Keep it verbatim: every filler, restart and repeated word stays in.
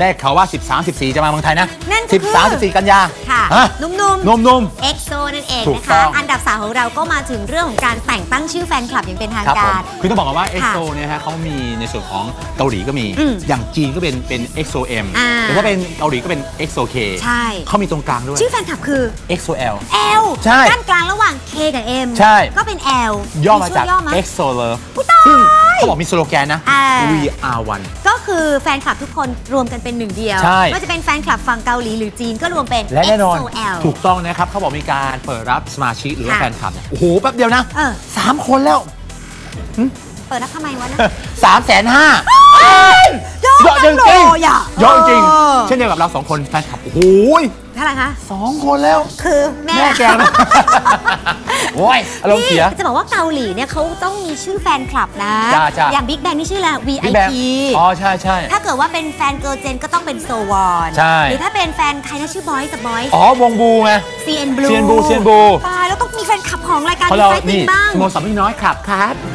ได้ข่าวว่าสิบสาม สิบสี่จะมาเมืองไทยนะนั่นคือสิบสาม สิบสี่ กันยาค่ะนุ่มๆนุ่มๆเอ็กโซ นั่นเองนะคะอันดับสามของเราก็มาถึงเรื่องของการแต่งตั้งชื่อแฟนคลับอย่างเป็นทางการคือต้องบอกว่า เอ็กโซ เนี่ยฮะเขามีในส่วนของเกาหลีก็มีอย่างจีนก็เป็นเป็น เอ็กโซ เอ็ม หรือถ้าเป็นเกาหลีก็เป็น เอ็กโซ เคใช่เขามีตรงกลางด้วยชื่อแฟนคลับคือเอ็กโซ แอล L ใช่ด้านกลางระหว่าง K กับ M ใช่ก็เป็น L ย่อมาจาก เอ็กโซ Love ซึ่งเขาบอกมีสโลแกนนะ We are one ก็คือแฟนคลับทุกคนรวมกันเป็นหนึ่งเดียวก็จะเป็นแฟนคลับฝั่งเกาหลีหรือจีนก็รวมเป็นและแน่นอนเอ็กโซ แอลถูกต้องนะครับเขาบอกมีการเปิดรับสมาชิกหรือว่าแฟนคลับเนี่ยโอ้โหแป๊บเดียวนะสามคนแล้วเปิดรับทำไมวะนะสามแสนห้าเยอะจริงจริงเยอะจริงเช่นเดียวกับเราสองคนแฟนคลับโอ้โหเท่าไหร่คะสองคนแล้วคือแม่แกนะโอ้ยอารมณ์เสียจะบอกว่าเกาหลีเนี่ยเขาต้องมีชื่อแฟนคลับนะอย่างบิ๊กแบงนี่ชื่ออะไร วี ไอ พีอ๋อใช่ใช่ถ้าเกิดว่าเป็นแฟนเกิร์ลเจนก็ต้องเป็นโซวอนหรือถ้าเป็นแฟนใครนะชื่อบอยส์บอยส์อ๋อวงบูไงซี เอ็น Blue ซี เอ็น Blue ซี เอ็น Blue ตายแล้วต้องมีแฟนคลับของรายการที่ไฟติ้งบ้างสโมสรพี่น้อยครับครับ